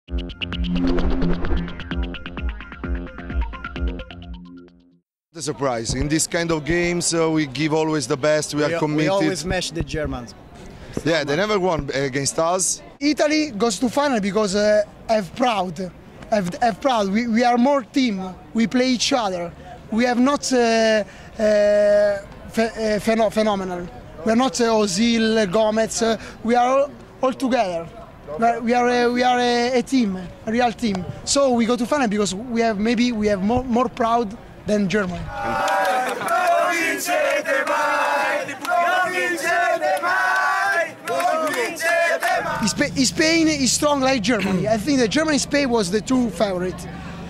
The surprise in this kind of games, we give always the best. We are committed. We always smash the Germans. Yeah, they never won against us. Italy goes to final because have proud. We are more team. We play each other. We have not phenomenal. We are not Ozil, Gomez. We are all together. We are a team, a real team. So we go to final because we have more proud than Germany. Spain is strong like Germany. I think that Germany and Spain was the two favorites.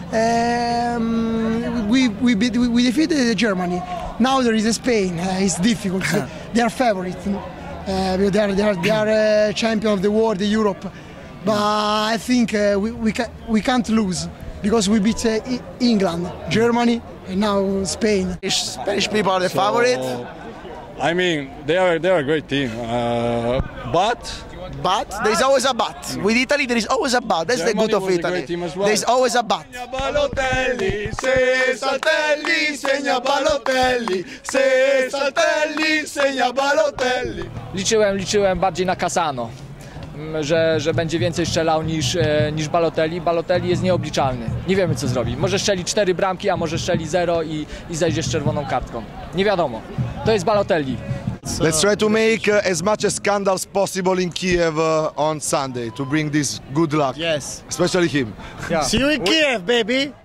We defeated Germany. Now there is a Spain. It's difficult. They are favorites. They are champion of the world, Europe. But I think we can't lose because we beat England, Germany, and now Spain. Spanish people are the favorite. I mean, they are a great team, but there is always a but. With Italy, there is always a but. That's Germany the good of Italy. Well. There is always a but. Balotelli, se Saltelli, segna Balotelli, se Saltelli, segna Balotelli. Liczyłem bardziej na Cassano, że będzie więcej strzelał niż Balotelli. Balotelli jest nieobliczalny. Nie wiemy, co zrobi. Może strzeli 4 bramki, a może strzeli 0 i zejdzie z czerwoną kartką. Nie wiadomo. To jest Balotelli. Let's try to make as much as scandals possible in Kiev on Sunday to bring this good luck. Yes. Especially him. Yeah. See you in Kiev, baby.